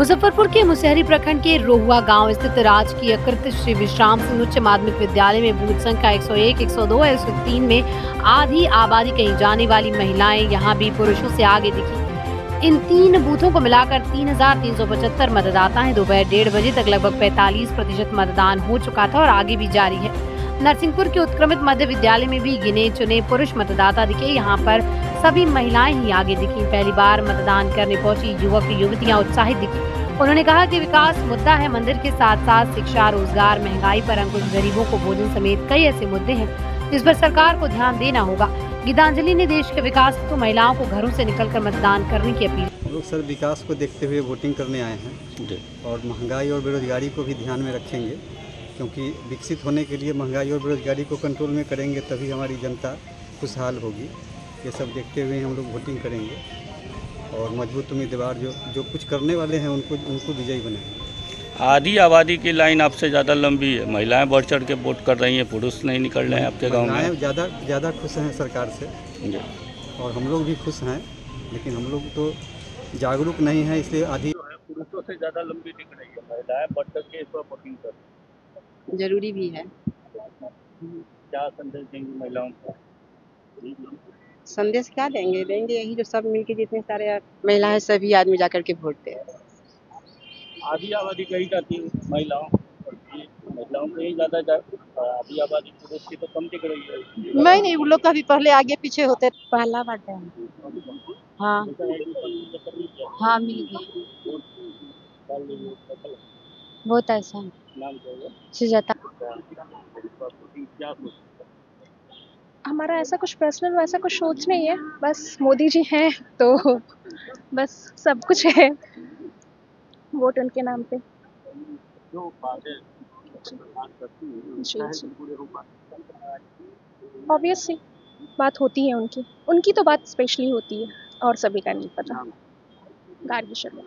मुजफ्फरपुर के मुसहरी प्रखंड के रोहुआ गांव स्थित राजकीय कृत श्री विश्राम सिंह उच्च माध्यमिक विद्यालय में बूथ संख्या 101, 102 और 103 में आधी आबादी कही जाने वाली महिलाएं यहां भी पुरुषों से आगे दिखी। इन 3 बूथों को मिलाकर 3,375 मतदाता हैं। दोपहर 1:30 बजे तक लगभग 45% मतदान हो चुका था और आगे भी जारी है। नरसिंहपुर के उत्क्रमित मध्य विद्यालय में भी गिने चुने पुरुष मतदाता दिखे। यहाँ पर सभी महिलाएं ही आगे दिखी। पहली बार मतदान करने पहुंची युवक युवतियां उत्साहित दिखी। उन्होंने कहा कि विकास मुद्दा है। मंदिर के साथ साथ शिक्षा, रोजगार, महंगाई पर अंकुश, गरीबों को भोजन समेत कई ऐसे मुद्दे हैं जिस पर सरकार को ध्यान देना होगा। गीतांजलि ने देश के विकास को महिलाओं को घरों से निकलकर मतदान करने की अपील। हम लोग सर विकास को देखते हुए वोटिंग करने आए हैं और महंगाई और बेरोजगारी को भी ध्यान में रखेंगे, क्योंकि विकसित होने के लिए महंगाई और बेरोजगारी को कंट्रोल में करेंगे तभी हमारी जनता खुशहाल होगी। ये सब देखते हुए हम लोग वोटिंग करेंगे और मजबूत उम्मीदवार जो कुछ करने वाले हैं उनको विजयी बनाएंगे। आधी आबादी की लाइन आपसे ज़्यादा लंबी है। महिलाएं बढ़ चढ़ के वोट कर रही हैं, पुरुष नहीं निकल रहे हैं आपके गांव में। महिलाएं ज़्यादा खुश हैं सरकार से और हम लोग भी खुश हैं, लेकिन हम लोग तो जागरूक नहीं हैं, इसलिए आधी पुरुषों से ज़्यादा लंबी दिख रही है। महिलाएं बढ़ चढ़ के इस पर वोटिंग कर रही हैं। जरूरी भी है। क्या संदेश देंगी महिलाओं को? संदेश क्या देंगे यही जो सब मिलके जितने सारे महिलाएं सभी आदमी जाकर के वोट दें। आधी आबादी कही जाती है महिलाओं को ही ज़्यादा आधी आबादी पुरुष की तो कम दिख रही है। नहीं उन लोग का भी पहले आगे पीछे होते। पहला बात है। हाँ मिल गई। बहुत ऐसा सुजाता। हमारा ऐसा कुछ पर्सनल वैसा कुछ सोच नहीं है, बस मोदी जी हैं तो बस सब कुछ है, वोट उनके नाम पे। ऑब्वियसली बात होती है उनकी तो बात स्पेशली होती है और सभी का नहीं पता। गार्गी शर्मा।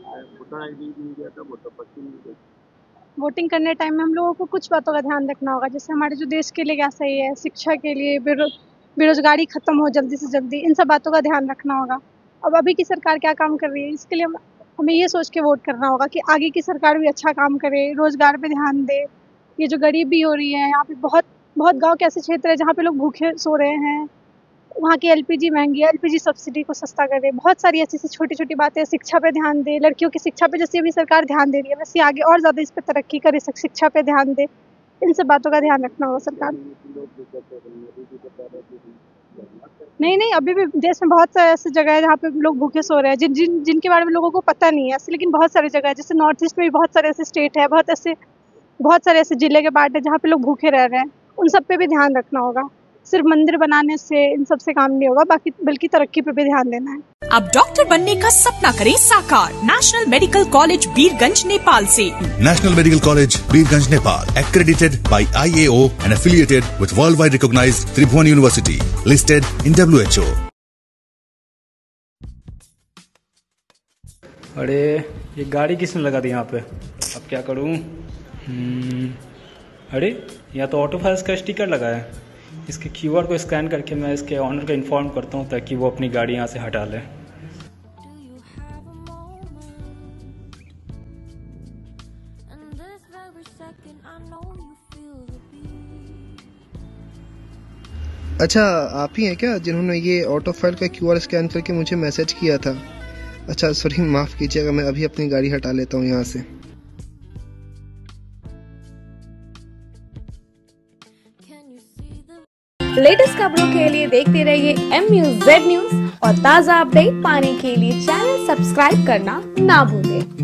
वोटिंग करने टाइम में हम लोगों को कुछ बातों का ध्यान रखना होगा, जैसे हमारे जो देश के लिए क्या सही है, शिक्षा के लिए, बेरोजगारी खत्म हो जल्दी से जल्दी, इन सब बातों का ध्यान रखना होगा। अब अभी की सरकार क्या काम कर रही है, इसके लिए हमें ये सोच के वोट करना होगा कि आगे की सरकार भी अच्छा काम करे, रोजगार पे ध्यान दे। ये जो गरीबी हो रही है यहाँ पे, बहुत गाँव के ऐसे क्षेत्र है जहाँ पे लोग भूखे सो रहे हैं, वहाँ की LPG महंगी है, LPG सब्सिडी को सस्ता करे। बहुत सारी ऐसी छोटी छोटी बातें। शिक्षा पे ध्यान दे, लड़कियों की शिक्षा पे जैसे अभी सरकार ध्यान दे रही है वैसे आगे और ज़्यादा इस पे तरक्की करे, शिक्षा पे ध्यान दे। इन सब बातों का ध्यान रखना होगा सरकार। नहीं अभी भी देश में बहुत सारे ऐसी जगह है जहाँ पे लोग भूखे सो रहे हैं, जिनके बारे में लोगों को पता नहीं है, लेकिन बहुत सारी जगह है। जैसे नॉर्थ ईस्ट में भी बहुत सारे ऐसे स्टेट है, बहुत सारे ऐसे जिले के पार्ट है जहाँ पे लोग भूखे रह रहे हैं। उन सब पे भी ध्यान रखना होगा। सिर्फ मंदिर बनाने से इन सब से काम नहीं होगा, बल्कि तरक्की पे भी ध्यान देना है। अब डॉक्टर बनने का सपना करें साकार national medical college Birganj Nepal से। National medical college Birganj Nepal, accredited by IAO and affiliated with worldwide recognized Tribhuvan University, listed in WHO. अरे ये गाड़ी किसने लगा दी यहाँ पे? अब क्या करूँ? अरे यहाँ तो ऑटो फाइल्स का स्टिकर लगा है। इसके QR को स्कैन करके मैं इसके ऑनर को इन्फॉर्म करता हूँ ताकि वो अपनी गाड़ी यहाँ से हटा ले। अच्छा, आप ही हैं क्या जिन्होंने ये ऑटो फाइल का QR स्कैन करके मुझे मैसेज किया था? अच्छा सॉरी, माफ़ कीजिएगा, मैं अभी अपनी गाड़ी हटा लेता हूँ यहाँ से। लेटेस्ट खबरों के लिए देखते रहिए MUZ न्यूज और ताज़ा अपडेट पाने के लिए चैनल सब्सक्राइब करना ना भूलें।